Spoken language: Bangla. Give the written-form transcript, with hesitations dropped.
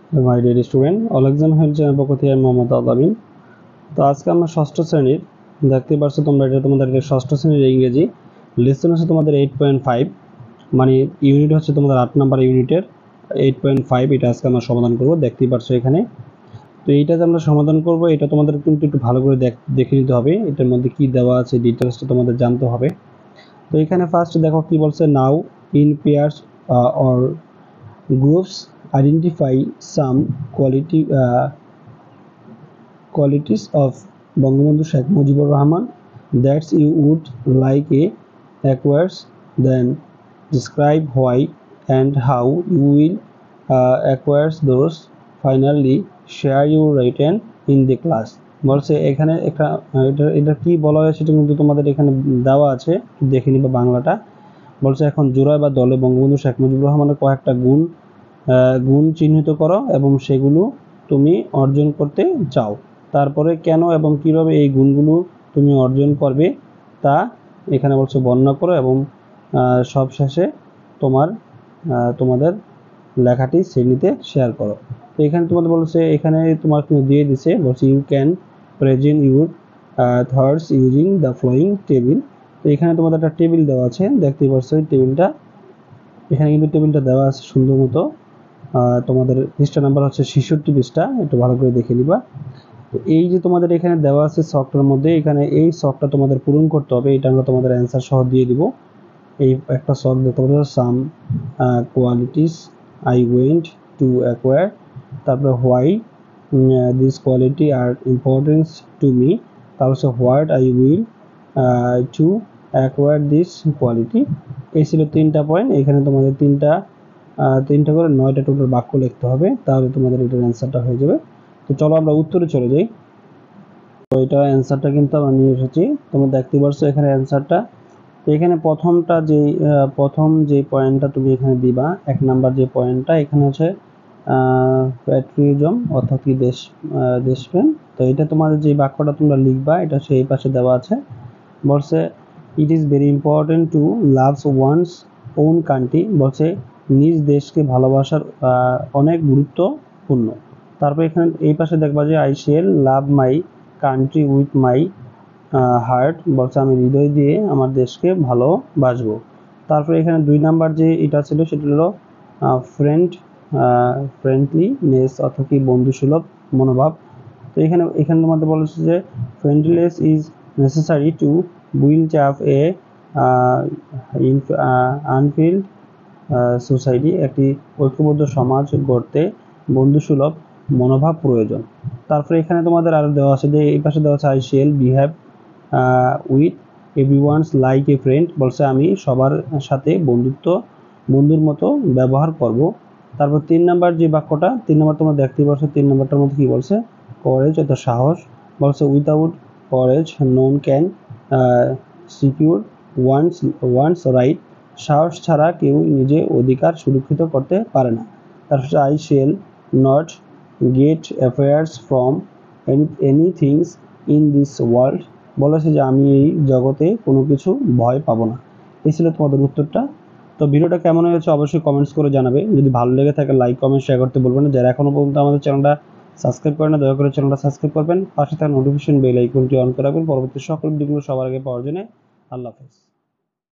মাই dear student, all exam help channel পক্ষ থেকে আমি মোহাম্মদ আলামিন। তো আজকে আমরা ষষ্ঠ শ্রেণীর, দেখতে পাচ্ছ তোমরা, এটা তোমাদের ষষ্ঠ শ্রেণীর ইংরেজি লেসন হচ্ছে তোমাদের 8.5, মানে ইউনিট হচ্ছে তোমাদের 8 নাম্বার ইউনিটের 8.5। এটা আজকে আমরা সমাধান করব, দেখতেই পাচ্ছ এখানে। তো এইটাতে আমরা সমাধান করব, এটা তোমাদের কিন্তু একটু ভালো করে দেখে নিতে হবে, এটার মধ্যে কি দেওয়া আছে ডিটেলসটা তোমাদের জানতে হবে। তো এখানে ফার্স্ট দেখো কি বলছে, now in pairs or groups identify some qualities of Bangabandhu Sheikh Mujibur Rahman that you would like a acquire, then describe why and how you will acquire those. Finally share your written in the class। বলছে এখানে একটা এটা কি বলা হয়েছে সেটা কিন্তু তোমাদের এখানে দেওয়া আছে, দেখে নিবা বাংলাটা। বলছে এখন জোড়ায় বা দলে বঙ্গবন্ধু শেখ মুজিবুর রহমানের কয়েকটা গুণ চিহ্নিত করো এবং সেগুলো তুমি অর্জন করতে চাও। তারপরে কেন এবং কিভাবে এই গুণগুলো তুমি অর্জন করবে তা এখানে বলছে বর্ণনা করো, এবং সবশেষে তোমাদের লেখাটি শ্রেণীতে শেয়ার করো। তো এখানে তোমাদের বলছে, এখানে তোমার দিয়ে দিছে, বলছে you can present your thoughts using the following table. তো এখানে তোমাদের একটা টেবিল দেওয়া আছে, দেখতেই পাচ্ছ এই টেবিলটা। এখানে কিন্তু টেবিলটা দেওয়া আছে সুন্দর মতো। তোমাদের পৃষ্ঠা নাম্বার হচ্ছে 66 পৃষ্ঠা, একটু ভালো করে দেখে নিবা। তো এই যে তোমাদের এখানে দেওয়া আছে শখটার মধ্যে, এখানে এই শখটা তোমাদের পূরণ করতে হবে। এটা আমরা তোমাদের অ্যান্সার সহ দিয়ে দিব। এই একটা শখ দেখতে পাচ্ছ, some qualities I want to acquire, তারপরে why this quality are importance to me, তারপর হচ্ছে what I will to acquire this quality. এই ছিল 3টা পয়েন্ট। এখানে তোমাদের তিনটা করে 9টা টোটাল বাক্য লিখতে হবে, তাহলে তোমাদের এটার অ্যান্সারটা হয়ে যাবে। তো চলো আমরা উত্তরে চলে যাই। তো এটা অ্যান্সারটা কিন্তু আমরা নিয়ে এসেছি, তোমরা দেখতে পাচ্ছ এখানে অ্যান্সারটা। তো এখানে প্রথম যে পয়েন্টটা তুমি এখানে দিবা, 1 নাম্বার যে পয়েন্টটা এখানে হচ্ছে প্যাট্রিয়টিজম, অর্থাৎ কি দেশপ্রেম। তো এটা তোমাদের যে বাক্যটা তোমরা লিখবা, এটা সেই পাশে দেওয়া আছে। বলছে it is very important to love one's own country, বলছে নিজ দেশকে ভালোবাসার অনেক গুরুত্বপূর্ণ। তারপর এখানে এই পাশে দেখবা যে I shall love my country with my heart, বলছে আমি হৃদয় দিয়ে আমার দেশকে ভালোবাসবো। তারপরে এখানে 2 নাম্বার যে এটা ছিল সেটা হলো ফ্রেন্ডলিনেস, অর্থাৎ কি বন্ধুসুলভ মনোভাব। তো এখানে তোমাদের বলেছে যে friendliness is necessary to build up a unified society, একটি ঐক্যবদ্ধ সমাজ গড়তে বন্ধুসুলভ মনোভাব প্রয়োজন। তারপরে এখানে তোমাদের আরো দেওয়া আছে যে এই পাশে দেওয়া আছে I shall behave with everyone's like a friend, বলছে আমি সবার সাথে বন্ধুর মতো ব্যবহার করব। তারপর 3 নাম্বার যে বাক্যটা, 3 নাম্বার তোমরা দেখতেই পাচ্ছ, 3 নাম্বারটার মধ্যে কি বলছে, করেজ অর্থাৎ সাহস। বলছে without courage none can secure one's right, সাহস ছাড়া কেউ নিজে অধিকার সুরক্ষিত করতে পারে না। তারপর I shall not get affairs from anythings in this world, বলেছে যে আমি এই জগতে কোনো কিছু ভয় পাবো না। এই ছিল তোমাদের উত্তরটা। তো ভিডিওটা কেমন হয়েছে অবশ্যই কমেন্টস করে জানাবে। যদি ভালো লেগে থাকে লাইক কমেন্ট শেয়ার করতে বলবেন না। যারা এখনো পর্যন্ত আমাদের চ্যানেলটা সাবস্ক্রাইব করেন না, দয়া করে চ্যানেলটা সাবস্ক্রাইব করবেন, পাশে থাকা নোটিফিকেশন বেল আইকনটি অন করে রাখবেন পরবর্তী সকল ভিডিওগুলো সবার আগে পাওয়ার জন্য। আল্লাহ হাফেজ।